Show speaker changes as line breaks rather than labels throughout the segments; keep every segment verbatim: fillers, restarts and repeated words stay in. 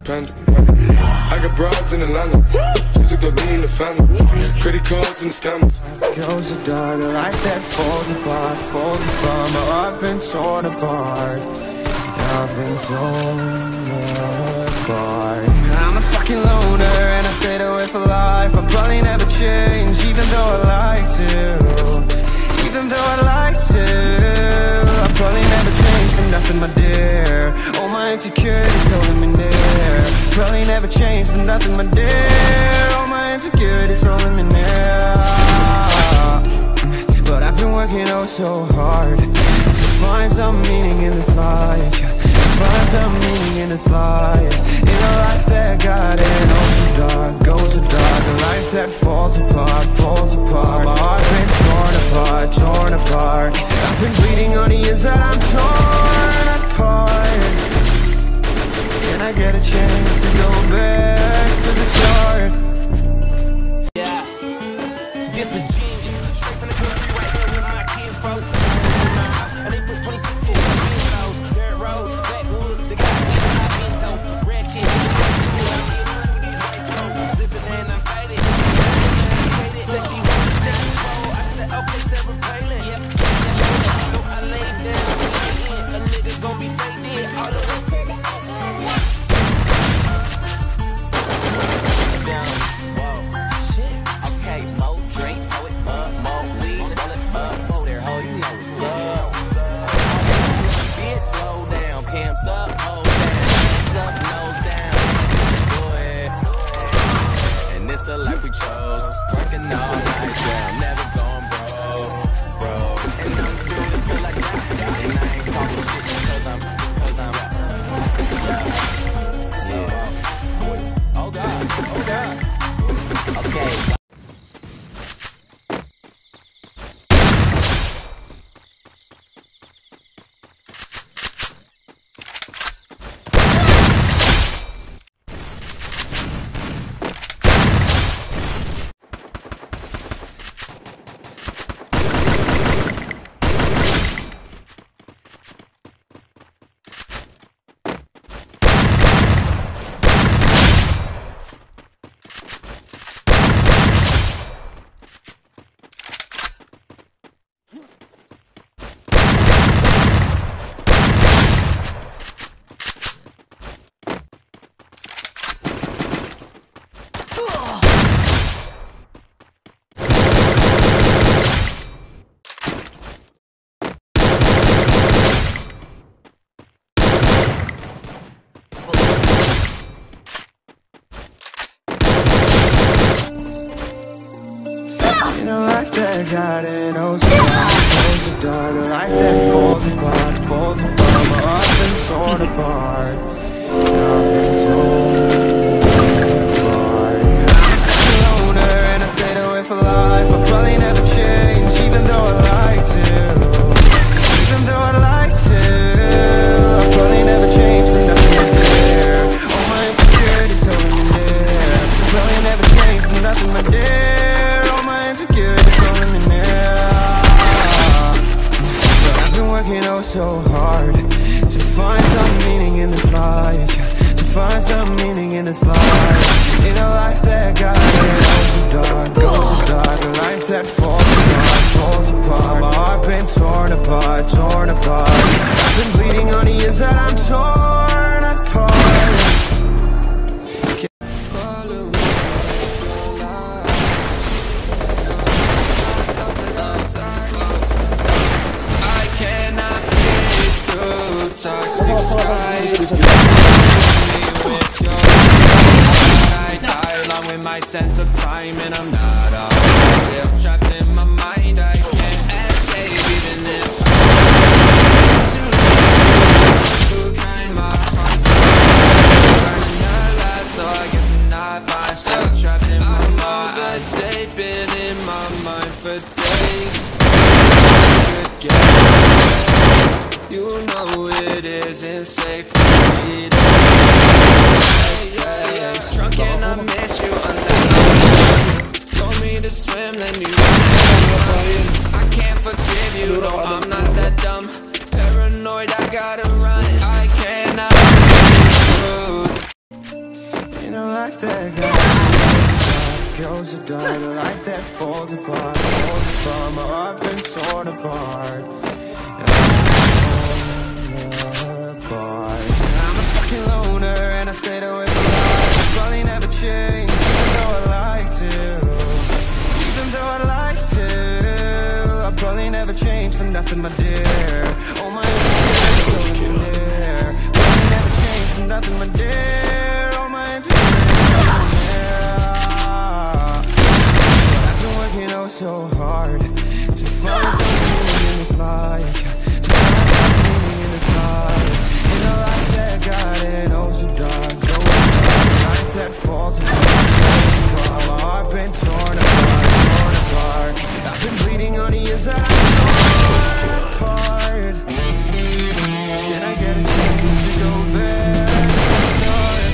independent. I got broads in Atlanta, just took the lean in the family. Credit cards and the scammers.
Goes the dark, a life that falls apart, falls apart. My heart been torn apart. I've been torn apart. I'm a fucking loner and I stayed away for life. I'll probably never change, even though I'd like to. Even though I'd like to, I'll probably never change for nothing, my dear. All my insecurities holding me near. Probably never change for nothing, my dear. All my insecurities holding me near. But I've been working oh so hard to find some meaning in this life. Find some meaning in this life. In a life that got in oh so dark, goes so dark. A life that falls apart, falls apart. My heart been torn apart, torn apart. I've been bleeding on the inside, I'm torn apart. Can I get a chance to go back to the start?
Yeah, this the genius. Straight from the country, right here with my kids, bro. And they put twenty-six in the windows. Dirt roads, backwoods, they got me in my window. Red kids, sipping and I'm faded. Said she wanted to take control. I said, okay, Sarah Palin. Yep, so I laid down. A nigga gon' be faded all the way to the down. Whoa, shit. Okay, more drink, throw it up, more weed, roll it up, oh there, ho, you know what's up. Bitch, slow down, pimps up, hold down, hands up, nose down. Go ahead. And it's the life we chose, working all night, yeah, never going broke, bro. And I'm doing it till I die, and I ain't talking shit just cause I'm, just cause I'm, yeah. Oh God, oh God. Okay.
In a life that got in oh so dark, oh so dark. A life that falls apart, falls apart. My heart's been torn apart. I've been torn apart. I'm a loner and I stayed away for life. I'll probably never change, even though I'd like to. Even though I'd like to, I'll probably never change for nothing there. All my insecurities holding me there. Probably never change for nothing, my dear. Insecurities holding me near. But I've been working oh so hard to find some meaning in this life. To find some meaning in this life. In a life that got it oh so dark, goes so dark. A life that falls apart, falls apart. My heart been torn apart, torn apart. I've been bleeding on the inside, I'm torn apart. Toxic skies. I die along with my sense of time, and I'm not alright. Still trapped in my mind, I can't escape, even if too kind. My heart's burning alive, so I guess I'm not fine. Still trapped in my mind. A day been in my mind for days. Could get you know it isn't safe for me to stay. Drunk and I miss you unless I told me to swim, then you that goes to die, the life that falls apart, falls apart. My heart been torn apart, torn apart. I'm a fucking loner and I stayed away from life. I'll probably never change, even though I like to. Even though I'd like to, I'll probably never change for nothing, my dear. Oh my insecurities so in there. Probably never change for nothing, my dear. Oh my insecurities so in there. But I've been working oh so hard to find some meaning in this life, to find some meaning in this life. In a life that got it oh so dark, oh so dark. A life that falls apart, falls apart. My heart been torn apart, torn apart. I've been bleeding on the inside, torn apart. Can I get a chance to go back and start?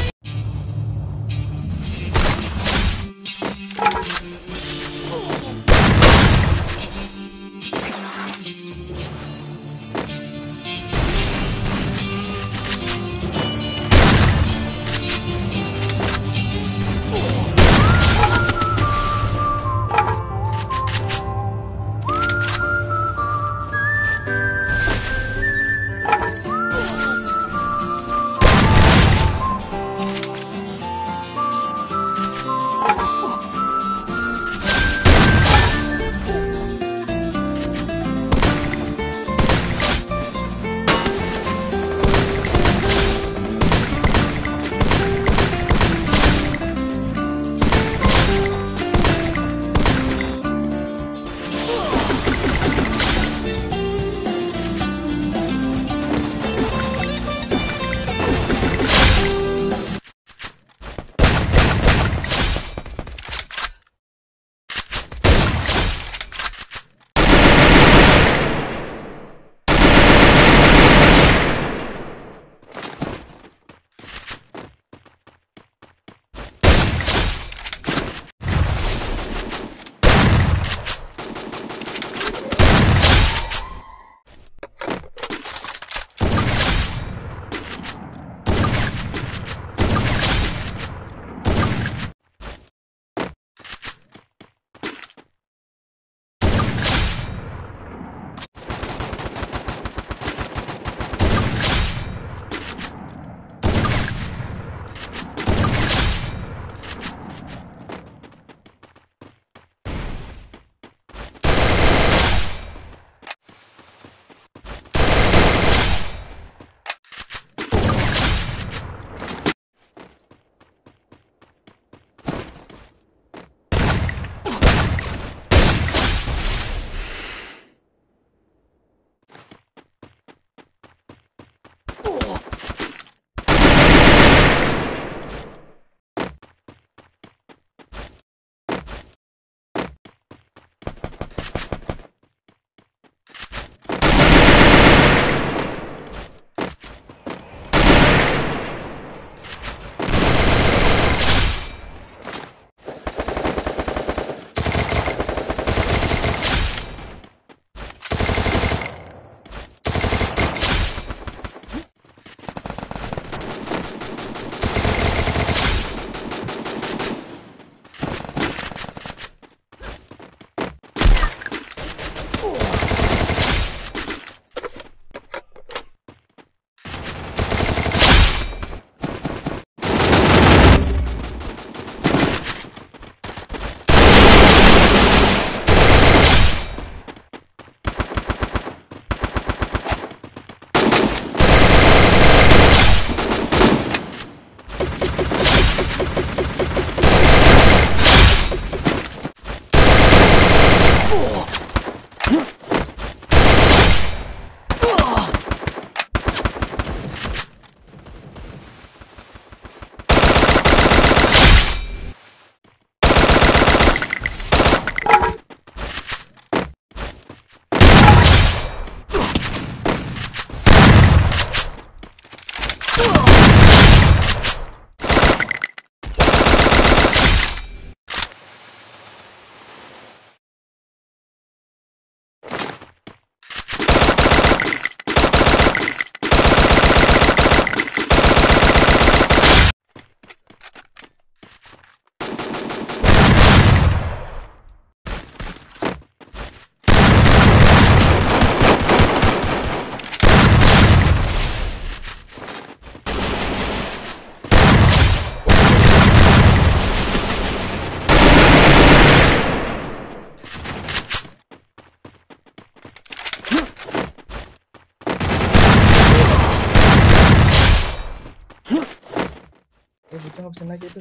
Eh bocah nggak bisa naik itu.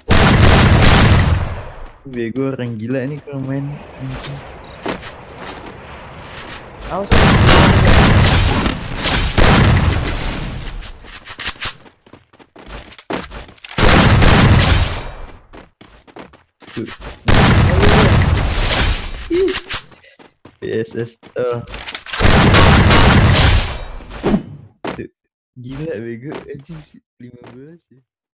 Bego orang gila nih kalau main.
Awas.
Tuh. P S S oh. Tuh. Gila bego anjing lima belas ya.